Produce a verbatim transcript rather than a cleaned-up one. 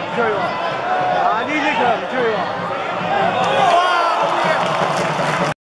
唔吹喎，啊呢啲佢又唔吹喎。